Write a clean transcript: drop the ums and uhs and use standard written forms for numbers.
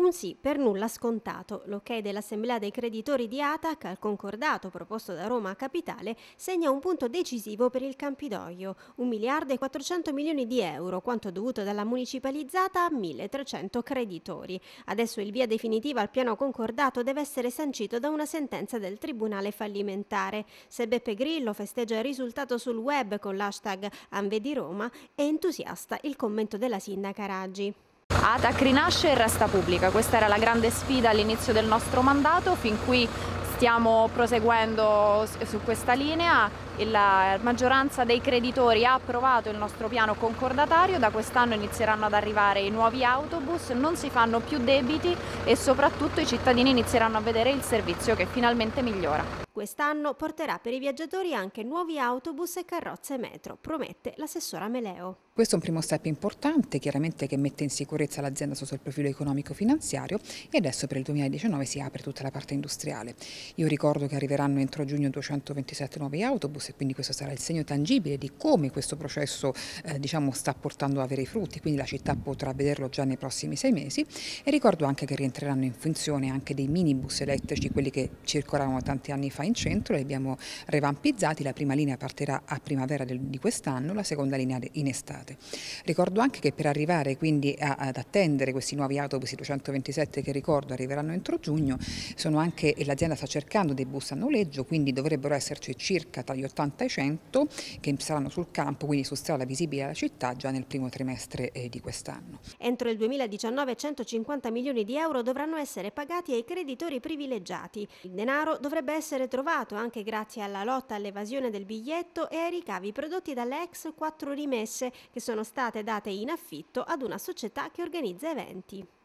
Un sì per nulla scontato. L'ok dell'Assemblea dei creditori di ATAC al concordato proposto da Roma Capitale segna un punto decisivo per il Campidoglio. 1 miliardo e 400 milioni di euro, quanto dovuto dalla municipalizzata a 1.300 creditori. Adesso il via definitiva al piano concordato deve essere sancito da una sentenza del Tribunale fallimentare. Se Beppe Grillo festeggia il risultato sul web con l'hashtag Anvedi Roma, è entusiasta il commento della sindaca Raggi. ATAC rinasce e resta pubblica, questa era la grande sfida all'inizio del nostro mandato, fin qui stiamo proseguendo su questa linea, la maggioranza dei creditori ha approvato il nostro piano concordatario, da quest'anno inizieranno ad arrivare i nuovi autobus, non si fanno più debiti e soprattutto i cittadini inizieranno a vedere il servizio che finalmente migliora. Quest'anno porterà per i viaggiatori anche nuovi autobus e carrozze metro, promette l'assessora Meleo. Questo è un primo step importante, chiaramente, che mette in sicurezza l'azienda sotto il profilo economico-finanziario, e adesso per il 2019 si apre tutta la parte industriale. Io ricordo che arriveranno entro giugno 227 nuovi autobus e quindi questo sarà il segno tangibile di come questo processo sta portando a avere i frutti, quindi la città potrà vederlo già nei prossimi 6 mesi. E ricordo anche che rientreranno in funzione anche dei minibus elettrici, quelli che circolavano tanti anni fa in centro, li abbiamo revampizzati, la prima linea partirà a primavera di quest'anno, la seconda linea in estate. Ricordo anche che per arrivare quindi ad attendere questi nuovi autobus, i 227 che ricordo arriveranno entro giugno, l'azienda sta cercando dei bus a noleggio, quindi dovrebbero esserci circa tra gli 80 e i 100 che saranno sul campo, quindi su strada visibile alla città già nel primo trimestre di quest'anno. Entro il 2019 150 milioni di euro dovranno essere pagati ai creditori privilegiati. Il denaro dovrebbe essere trovato anche grazie alla lotta all'evasione del biglietto e ai ricavi prodotti dalle ex 4 rimesse che sono state date in affitto ad una società che organizza eventi.